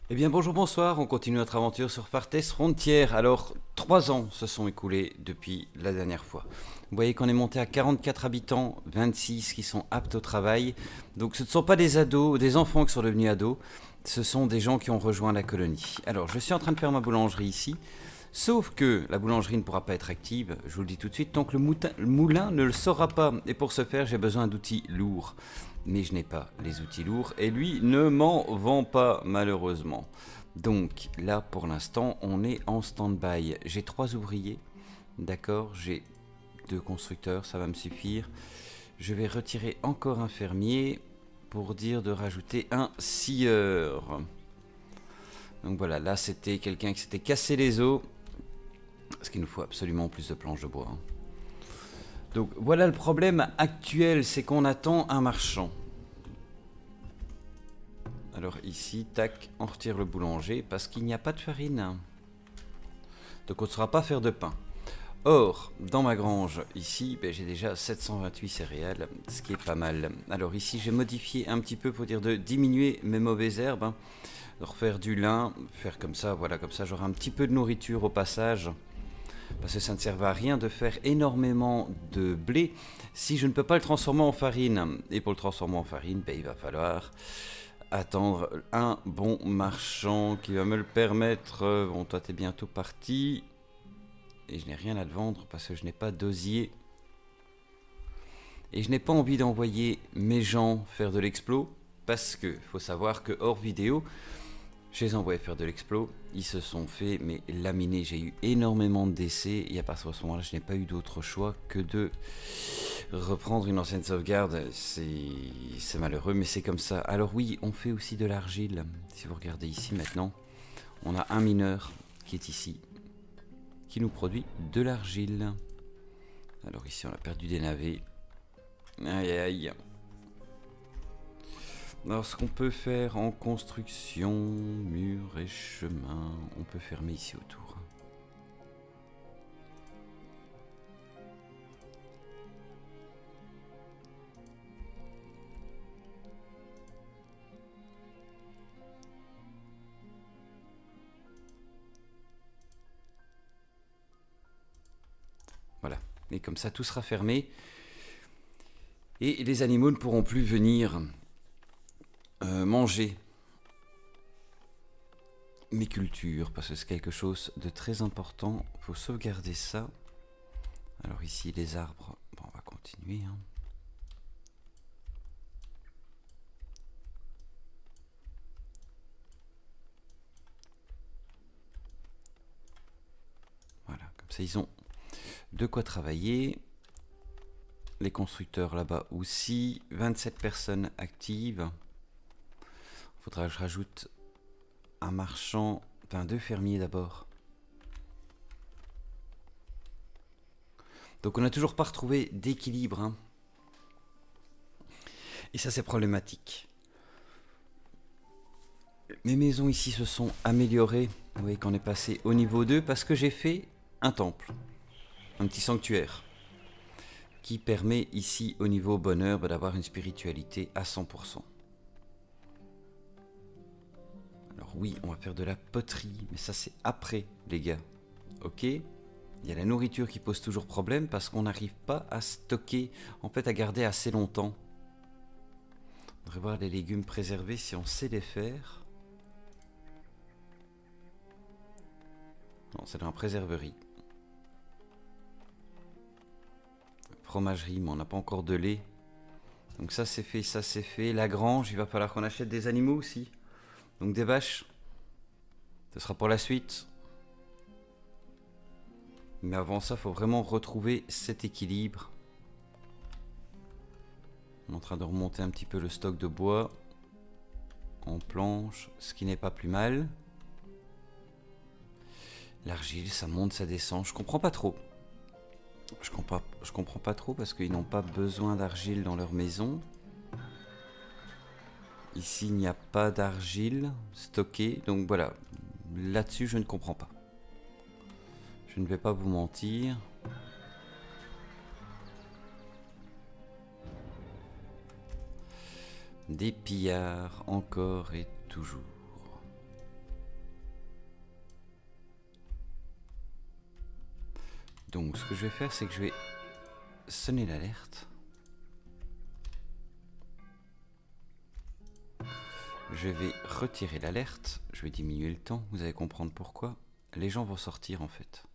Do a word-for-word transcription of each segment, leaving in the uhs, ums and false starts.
Eh bien bonjour, bonsoir, on continue notre aventure sur Partes Frontier. Alors, trois ans se sont écoulés depuis la dernière fois. Vous voyez qu'on est monté à quarante-quatre habitants, vingt-six qui sont aptes au travail. Donc ce ne sont pas des ados, des enfants qui sont devenus ados, ce sont des gens qui ont rejoint la colonie. Alors, je suis en train de faire ma boulangerie ici. Sauf que la boulangerie ne pourra pas être active, je vous le dis tout de suite, donc le, moutin, le moulin ne le saura pas. Et pour ce faire, j'ai besoin d'outils lourds. Mais je n'ai pas les outils lourds et lui ne m'en vend pas malheureusement. Donc là pour l'instant on est en stand-by. J'ai trois ouvriers, d'accord, j'ai deux constructeurs, ça va me suffire. Je vais retirer encore un fermier pour dire de rajouter un scieur. Donc voilà, là c'était quelqu'un qui s'était cassé les os. Parce qu'il nous faut absolument plus de planches de bois. Hein. Donc voilà le problème actuel, c'est qu'on attend un marchand. Alors ici, tac, on retire le boulanger parce qu'il n'y a pas de farine. Donc on ne saura pas faire de pain. Or, dans ma grange, ici, ben, j'ai déjà sept cent vingt-huit céréales, ce qui est pas mal. Alors ici, j'ai modifié un petit peu pour dire de diminuer mes mauvaises herbes. Hein. De refaire du lin, faire comme ça, voilà, comme ça j'aurai un petit peu de nourriture au passage. Parce que ça ne sert à rien de faire énormément de blé si je ne peux pas le transformer en farine. Et pour le transformer en farine, ben, il va falloir attendre un bon marchand qui va me le permettre. Bon, toi, t'es bientôt parti. Et je n'ai rien à te vendre parce que je n'ai pas d'osier. Et je n'ai pas envie d'envoyer mes gens faire de l'explo. Parce que, faut savoir que hors vidéo, je les ai envoyés faire de l'explo, ils se sont fait mais laminer, j'ai eu énormément de décès et à partir de ce moment là je n'ai pas eu d'autre choix que de reprendre une ancienne sauvegarde. C'est malheureux mais c'est comme ça. Alors oui, on fait aussi de l'argile, si vous regardez ici maintenant, on a un mineur qui est ici, qui nous produit de l'argile. Alors ici on a perdu des navets, aïe aïe. Alors ce qu'on peut faire en construction, mur et chemin, on peut fermer ici autour. Voilà, et comme ça tout sera fermé. Et les animaux ne pourront plus venir euh, manger mes cultures, parce que c'est quelque chose de très important. Il faut sauvegarder ça. Alors ici, les arbres, bon, on va continuer. Hein. Voilà, comme ça ils ont de quoi travailler. Les constructeurs là-bas aussi. vingt-sept personnes actives. Il faudra que je rajoute un marchand, enfin deux fermiers d'abord. Donc on n'a toujours pas retrouvé d'équilibre. Hein. Et ça c'est problématique. Mes maisons ici se sont améliorées. Vous voyez qu'on est passé au niveau deux parce que j'ai fait un temple. Un petit sanctuaire. Qui permet ici au niveau bonheur d'avoir une spiritualité à cent pour cent. Alors oui, on va faire de la poterie, mais ça c'est après les gars. Ok ? Il y a la nourriture qui pose toujours problème parce qu'on n'arrive pas à stocker, en fait à garder assez longtemps. On devrait voir les légumes préservés si on sait les faire. Non, c'est dans la préserverie. Fromagerie, mais on n'a pas encore de lait. Donc ça c'est fait, ça c'est fait. La grange, il va falloir qu'on achète des animaux aussi. Donc des vaches. Ce sera pour la suite. Mais avant ça, il faut vraiment retrouver cet équilibre. On est en train de remonter un petit peu le stock de bois. En planche, ce qui n'est pas plus mal. L'argile, ça monte, ça descend. Je comprends pas trop. Je comprends, je comprends pas trop parce qu'ils n'ont pas besoin d'argile dans leur maison. Ici, il n'y a pas d'argile stockée. Donc voilà, là-dessus, je ne comprends pas. Je ne vais pas vous mentir. Des pillards, encore et toujours. Donc ce que je vais faire, c'est que je vais sonner l'alerte. Je vais retirer l'alerte, je vais diminuer le temps, vous allez comprendre pourquoi. Les gens vont sortir en fait.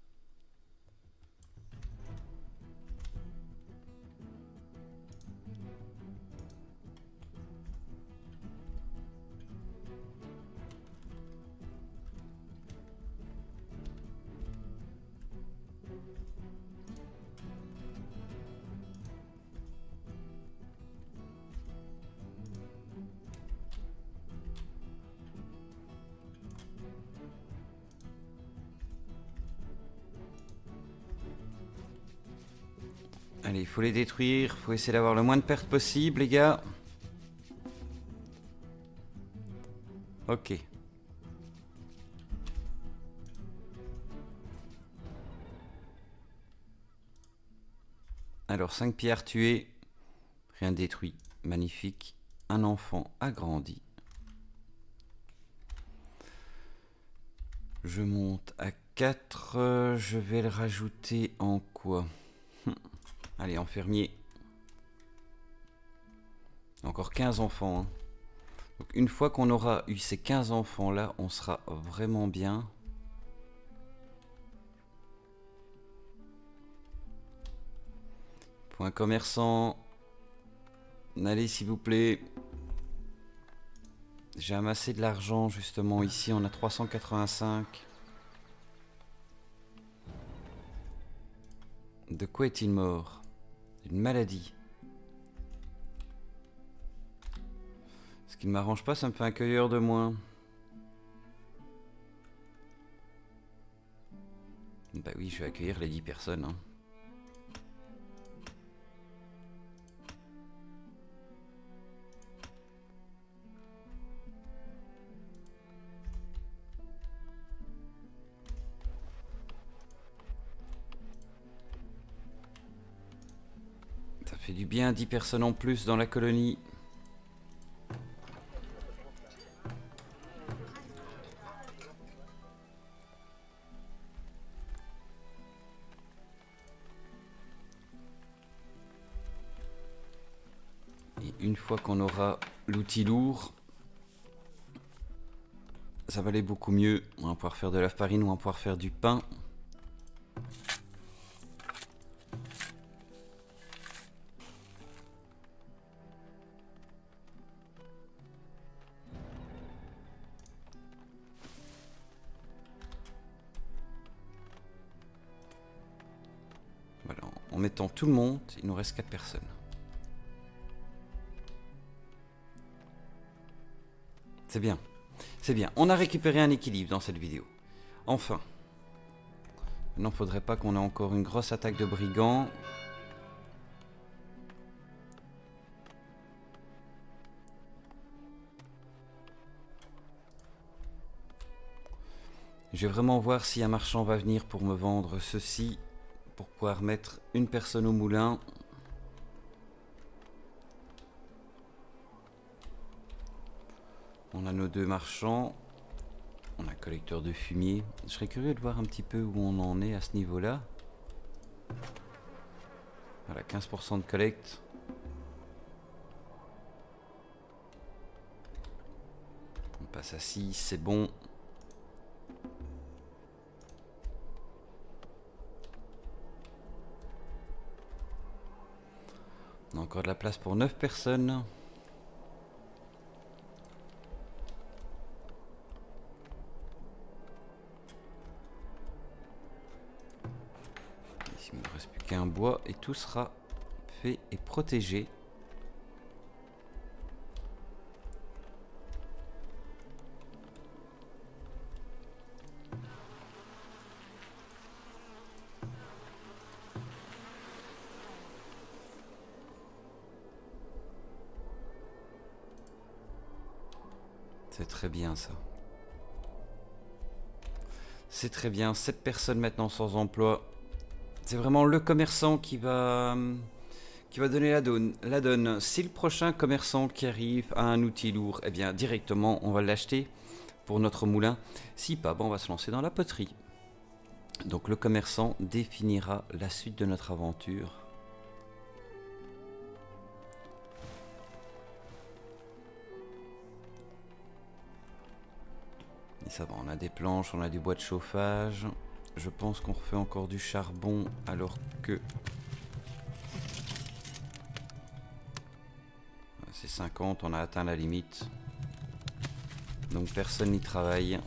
Allez, il faut les détruire, il faut essayer d'avoir le moins de pertes possible, les gars. Ok. Alors, cinq pierres tuées, rien détruit, magnifique. Un enfant agrandi. Je monte à quatre, euh, je vais le rajouter en quoi? Allez, en fermier. Encore quinze enfants. Hein. Donc, une fois qu'on aura eu ces quinze enfants-là, on sera vraiment bien. Point commerçant. Allez, s'il vous plaît. J'ai amassé de l'argent, justement. Ici, on a trois cent quatre-vingt-cinq. De quoi est-il mort? Une maladie. Ce qui ne m'arrange pas, ça me fait un cueilleur de moins. Bah oui, je vais accueillir les dix personnes. Hein. Ça fait du bien, dix personnes en plus dans la colonie. Et une fois qu'on aura l'outil lourd, ça va aller beaucoup mieux. On va pouvoir faire de la farine, on va pouvoir faire du pain. Voilà, en mettant tout le monde, il nous reste quatre personnes. C'est bien, c'est bien. On a récupéré un équilibre dans cette vidéo. Enfin. Maintenant, il ne faudrait pas qu'on ait encore une grosse attaque de brigands. Je vais vraiment voir si un marchand va venir pour me vendre ceci. Pour pouvoir mettre une personne au moulin. On a nos deux marchands. On a un collecteur de fumier. Je serais curieux de voir un petit peu où on en est à ce niveau-là. Voilà, quinze pour cent de collecte. On passe à six, c'est bon. On a encore de la place pour neuf personnes. Ici, il ne me reste plus qu'un bois et tout sera fait et protégé. C'est très bien ça. C'est très bien. sept personnes maintenant sans emploi. C'est vraiment le commerçant qui va, qui va donner la donne, la donne. Si le prochain commerçant qui arrive a un outil lourd, eh bien directement on va l'acheter pour notre moulin. Si pas, bon, on va se lancer dans la poterie. Donc le commerçant définira la suite de notre aventure. Et ça va, on a des planches, on a du bois de chauffage. Je pense qu'on refait encore du charbon alors que... c'est cinquante, on a atteint la limite. Donc personne n'y travaille.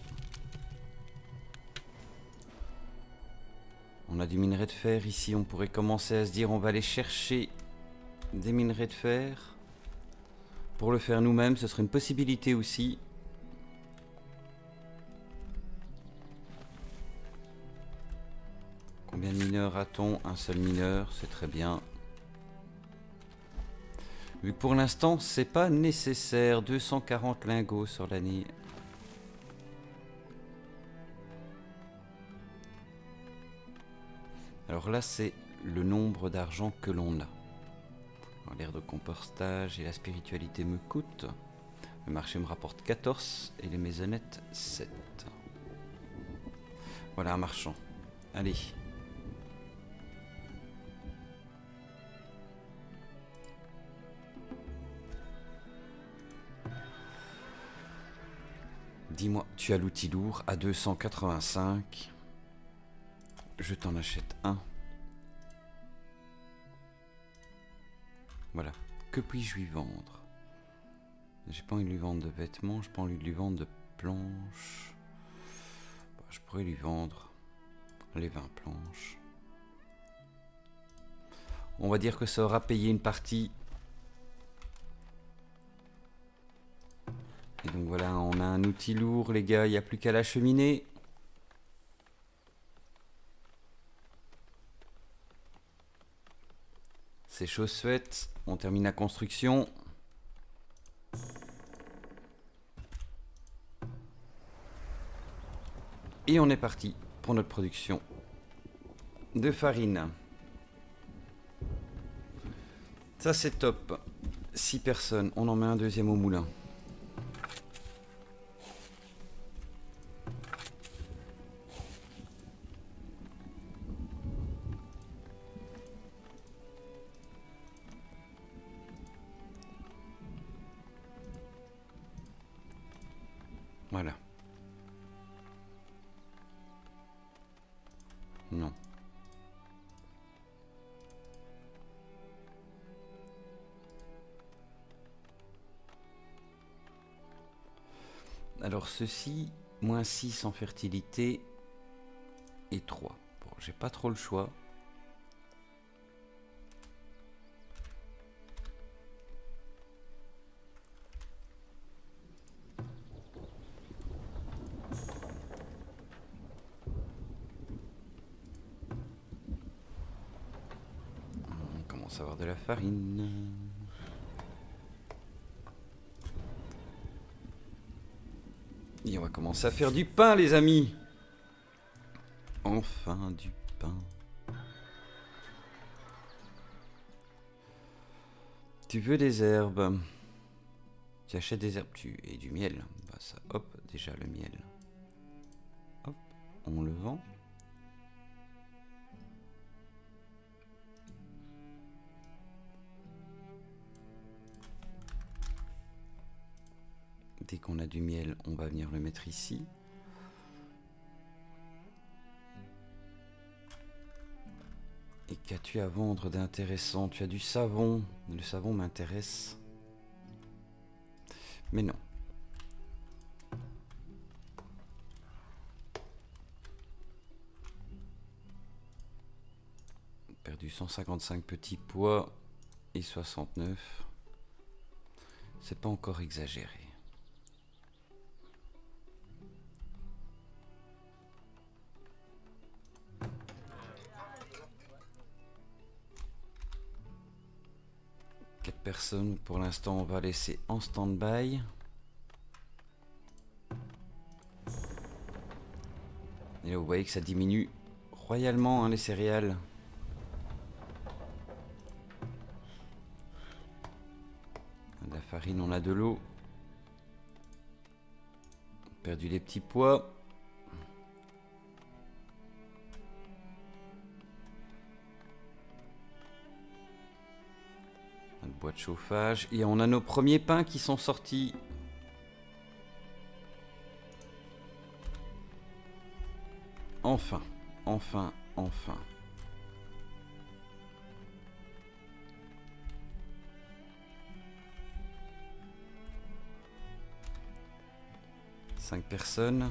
On a du minerai de fer ici, on pourrait commencer à se dire on va aller chercher des minerais de fer. Pour le faire nous-mêmes, ce serait une possibilité aussi. Combien de mineurs a-t-on? Un seul mineur, c'est très bien. Vu que pour l'instant, c'est pas nécessaire. deux cent quarante lingots sur l'année. Alors là, c'est le nombre d'argent que l'on a. L'air de compostage et la spiritualité me coûtent. Le marché me rapporte quatorze et les maisonnettes sept. Voilà un marchand. Allez. Dis-moi, tu as l'outil lourd à deux cent quatre-vingt-cinq. Je t'en achète un. Voilà. Que puis-je lui vendre? J'ai pas envie de lui vendre de vêtements, j'ai pas envie de lui vendre de planches. Bon, je pourrais lui vendre les vingt planches. On va dire que ça aura payé une partie. Et donc voilà, on a un outil lourd, les gars, il n'y a plus qu'à l'acheminer. C'est chose faite, on termine la construction. Et on est parti pour notre production de farine. Ça c'est top. six personnes, on en met un deuxième au moulin. Voilà. Non. Alors ceci, moins six en fertilité et trois. Bon, j'ai pas trop le choix. On commence à avoir de la farine. Et on va commencer à faire du pain, les amis. Enfin, du pain. Tu veux des herbes? Tu achètes des herbes, tu et du miel. Bah ça, hop, déjà le miel. Hop, on le vend. Dès qu'on a du miel, on va venir le mettre ici. Et qu'as-tu à vendre d'intéressant? Tu as du savon. Le savon m'intéresse. Mais non. Perdu cent cinquante-cinq petits pois et soixante-neuf. C'est pas encore exagéré. Quatre personnes, pour l'instant on va laisser en stand-by. Et là vous voyez que ça diminue royalement hein, les céréales. De la farine, on a de l'eau. Perdu les petits pois. bois de chauffage. Et on a nos premiers pains qui sont sortis. Enfin, enfin, enfin. Cinq personnes.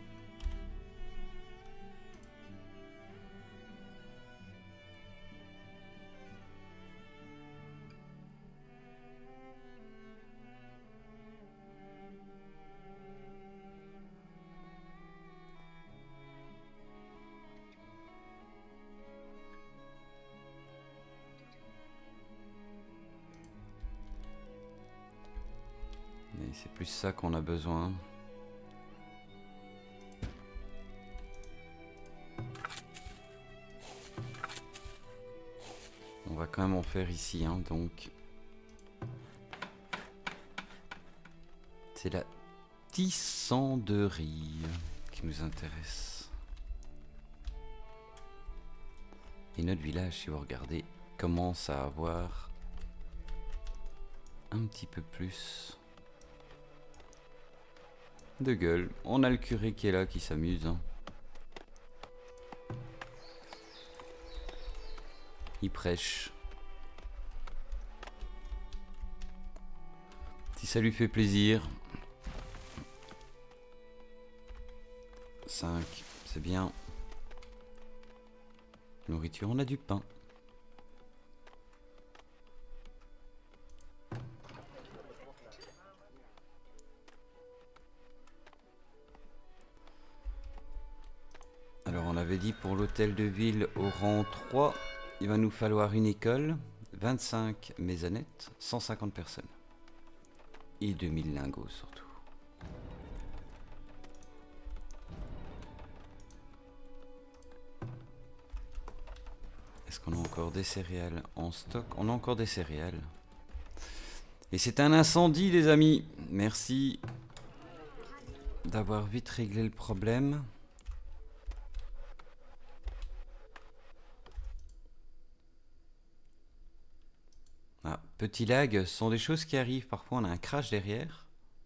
Et c'est plus ça qu'on a besoin. On va quand même en faire ici, hein, donc. C'est la tissanderie qui nous intéresse. Et notre village, si vous regardez, commence à avoir un petit peu plus de gueule. On a le curé qui est là, qui s'amuse. Hein. Il prêche. Si ça lui fait plaisir. cinq, c'est bien. Nourriture, on a du pain. Alors on avait dit pour l'hôtel de ville au rang trois, il va nous falloir une école, vingt-cinq maisonnettes, cent cinquante personnes. Et deux mille lingots surtout. Est-ce qu'on a encore des céréales en stock? On a encore des céréales. Et c'est un incendie, les amis. Merci d'avoir vite réglé le problème. Ah, petit lag, ce sont des choses qui arrivent. Parfois, on a un crash derrière.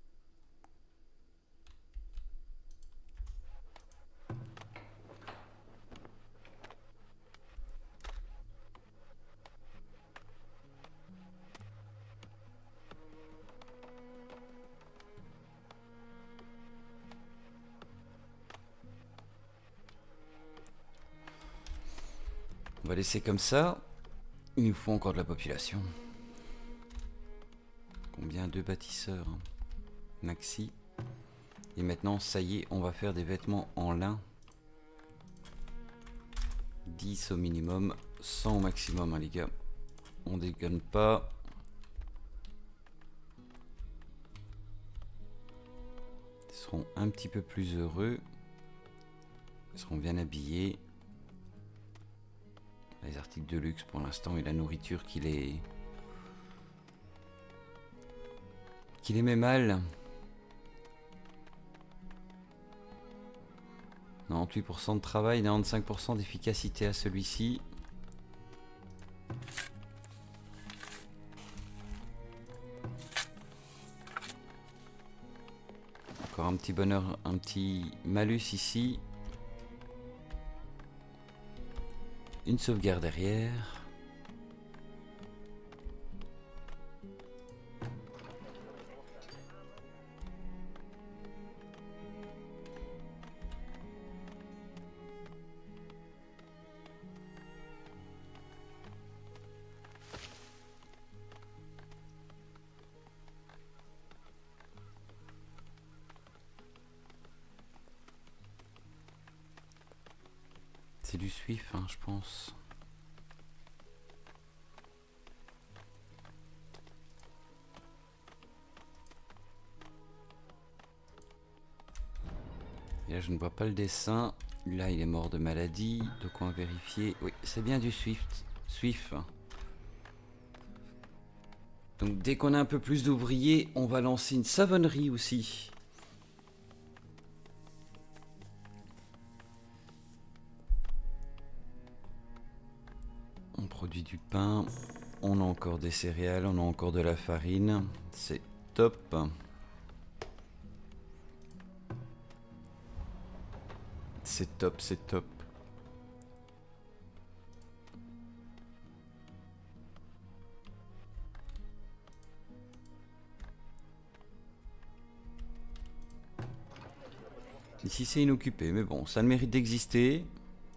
On va laisser comme ça. Il nous faut encore de la population. Combien? Deux bâtisseurs. Hein. Maxi. Et maintenant, ça y est, on va faire des vêtements en lin. dix au minimum, cent au maximum, hein, les gars. On déconne pas. Ils seront un petit peu plus heureux. Ils seront bien habillés. Les articles de luxe pour l'instant et la nourriture qui les... qui les met mal. quatre-vingt-huit pour cent de travail, quatre-vingt-quinze pour cent d'efficacité à celui-ci. Encore un petit bonheur, un petit malus ici. Une sauvegarde derrière. C'est du Swift, hein, je pense. Et là, je ne vois pas le dessin. Là, il est mort de maladie. Donc, on va vérifier. Oui, c'est bien du Swift. Swift. Donc, dès qu'on a un peu plus d'ouvriers, on va lancer une savonnerie aussi. On produit du pain. on a encore des céréales, on a encore de la farine. C'est top. C'est top, c'est top. Ici c'est inoccupé, mais bon, ça a le mérite d'exister.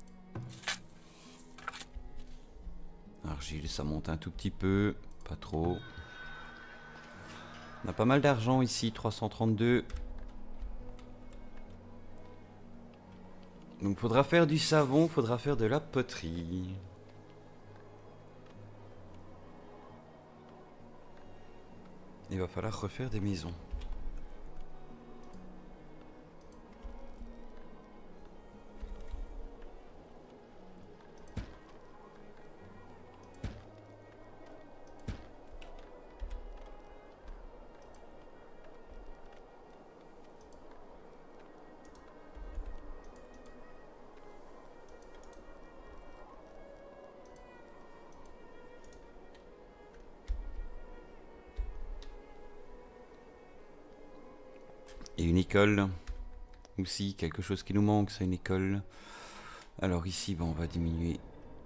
Argile, ça monte un tout petit peu, pas trop. On a pas mal d'argent ici, trois cent trente-deux. Donc faudra faire du savon, faudra faire de la poterie. Il va falloir refaire des maisons. Et une école aussi, quelque chose qui nous manque, c'est une école. Alors ici, bon, on va diminuer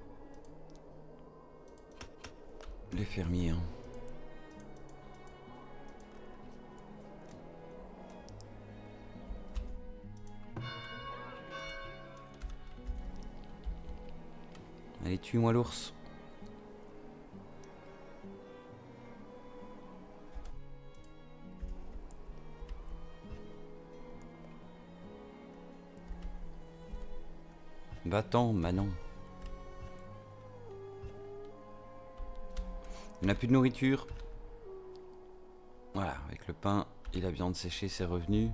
les fermiers. Hein. Allez, tue-moi l'ours. Va-t'en, Manon. On n'a plus de nourriture. Voilà, avec le pain et la viande séchée, c'est revenu.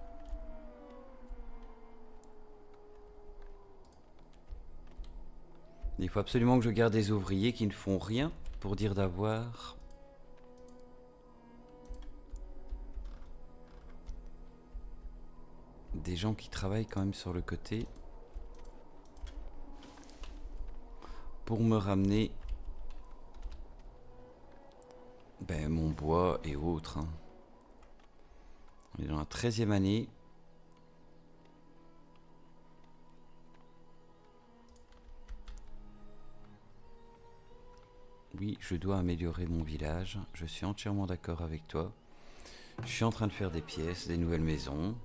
Il faut absolument que je garde des ouvriers qui ne font rien pour dire d'avoir. Des gens qui travaillent quand même sur le côté. Pour me ramener ben, mon bois et autres. Hein. On est dans la treizième année. Oui, je dois améliorer mon village. Je suis entièrement d'accord avec toi. Je suis en train de faire des pièces, des nouvelles maisons.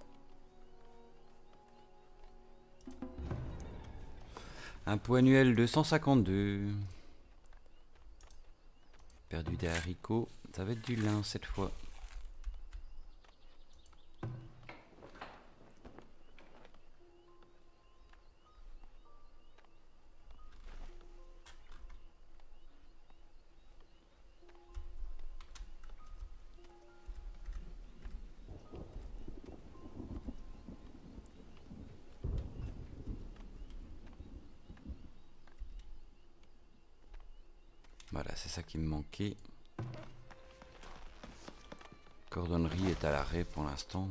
Impôt annuel deux cent cinquante-deux. Perdu des haricots. Ça va être du lin cette fois. Voilà, c'est ça qui me manquait. Cordonnerie est à l'arrêt pour l'instant.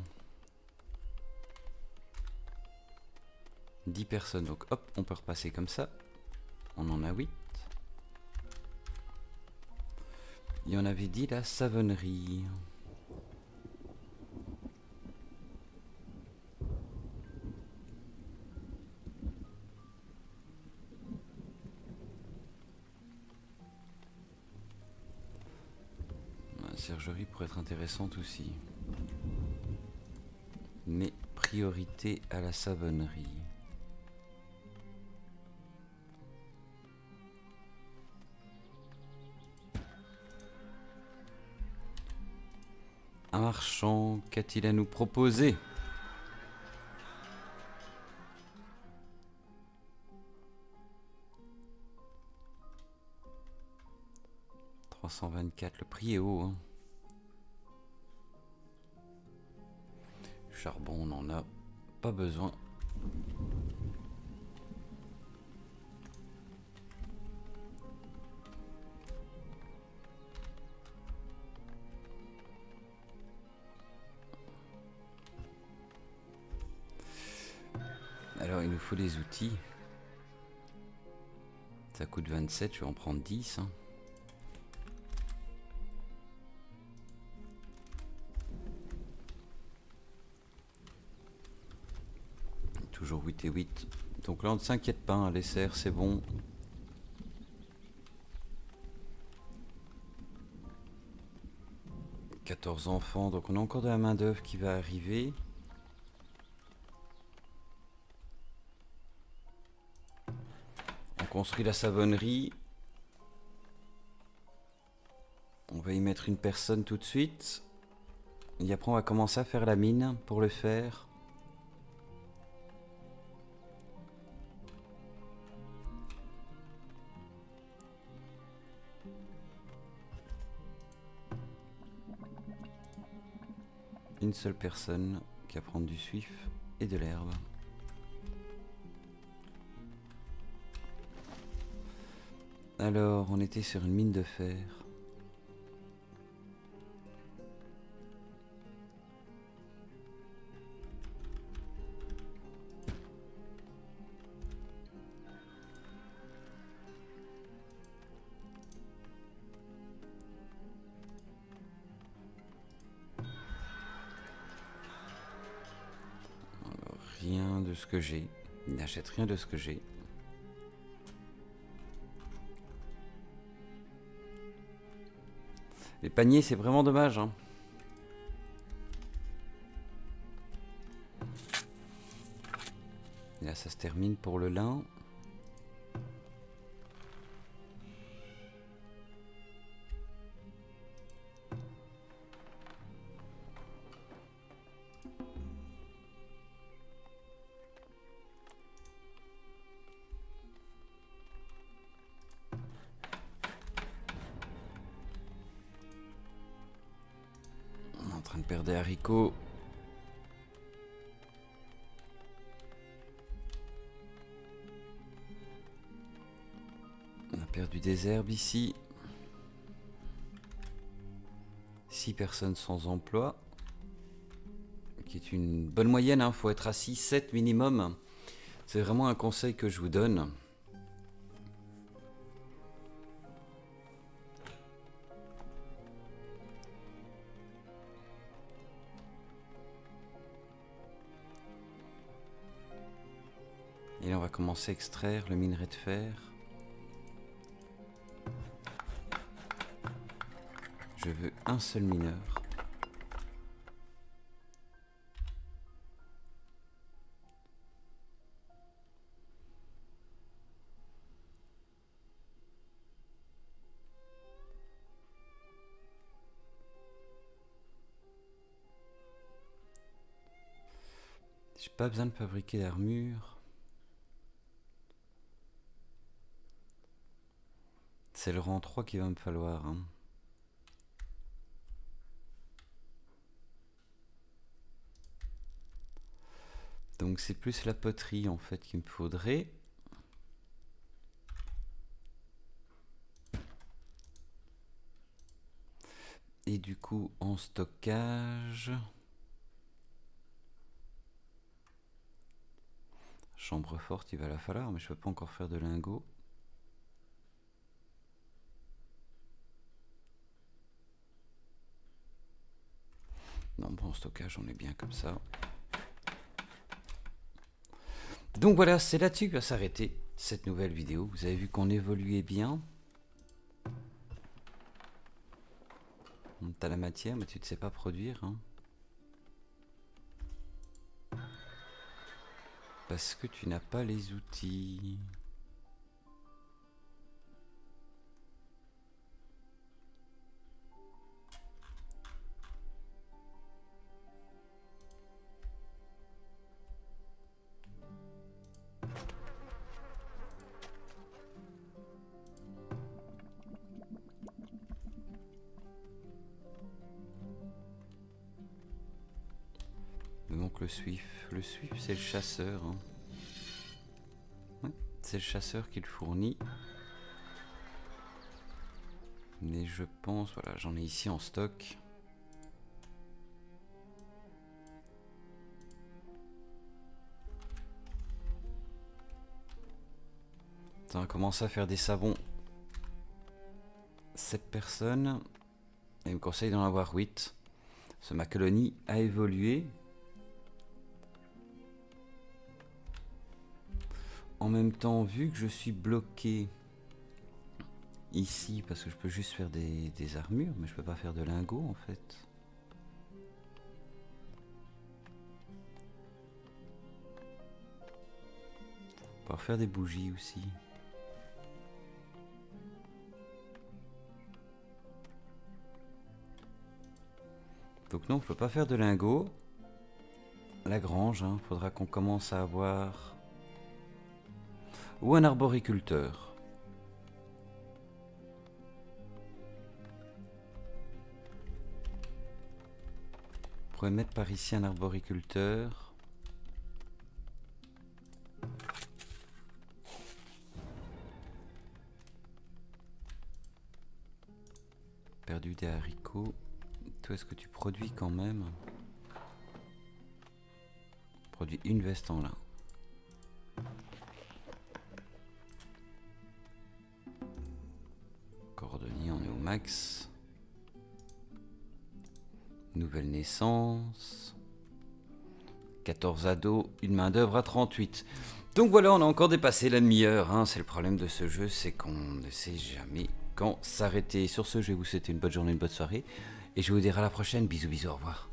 dix personnes, donc hop, on peut repasser comme ça. On en a huit. Et on avait dit la savonnerie. La sergerie pourrait être intéressante aussi. Mais priorité à la savonnerie. Un marchand, qu'a-t-il à nous proposer? trois cent vingt-quatre, le prix est haut. Hein. Charbon, on n'en a pas besoin. Alors il nous faut des outils. Ça coûte vingt-sept, je vais en prendre dix. Hein. toujours huit et huit. Donc là, on ne s'inquiète pas, hein, les serres, c'est bon. quatorze enfants, donc on a encore de la main d'œuvre qui va arriver. On construit la savonnerie. On va y mettre une personne tout de suite. Et après on va commencer à faire la mine pour le faire. Une seule personne qui va prendre du suif et de l'herbe. Alors, on était sur une mine de fer. Alors, rien de ce que j'ai. Il n'achète rien de ce que j'ai. Les paniers, c'est vraiment dommage, hein. Et là, ça se termine pour le lin. On est en train de perdre des haricots. On a perdu des herbes ici. six personnes sans emploi. Qui est une bonne moyenne, hein. Faut être à six sept minimum. C'est vraiment un conseil que je vous donne. Et là on va commencer à extraire le minerai de fer. Je veux un seul mineur. J'ai pas besoin de fabriquer d'armure. C'est le rang trois qu'il va me falloir, hein. Donc c'est plus la poterie en fait qu'il me faudrait. Et du coup en stockage, chambre forte il va la falloir, mais je peux pas encore faire de lingots. Non, bon, en stockage on est bien comme ça. Donc voilà, c'est là-dessus que va s'arrêter cette nouvelle vidéo. Vous avez vu qu'on évoluait bien. T'as la matière, mais tu ne sais pas produire, hein. Parce que tu n'as pas les outils. Donc le suif, le suif c'est le chasseur, hein. Ouais, c'est le chasseur qui le fournit. Mais je pense, voilà, j'en ai ici en stock. Ça va commencer à faire des savons. sept personnes. Et il me conseille d'en avoir huit. Parce que ma colonie a évolué. en même temps, vu que je suis bloqué ici, parce que je peux juste faire des, des armures, mais je peux pas faire de lingots en fait. On peut faire des bougies aussi. Donc non, on peut pas faire de lingots. La grange, hein, faudra qu'on commence à avoir... Ou un arboriculteur. On pourrait mettre par ici un arboriculteur. Perdu des haricots. Toi, est-ce que tu produis quand même? Produit une veste en lin. Coordonnées, on est au max. Nouvelle naissance. quatorze ados, une main d'œuvre à trente-huit. Donc voilà, on a encore dépassé la demi-heure. Hein. C'est le problème de ce jeu, c'est qu'on ne sait jamais quand s'arrêter. Sur ce, je vais vous souhaiter une bonne journée, une bonne soirée. Et je vous dirai à la prochaine. Bisous, bisous, au revoir.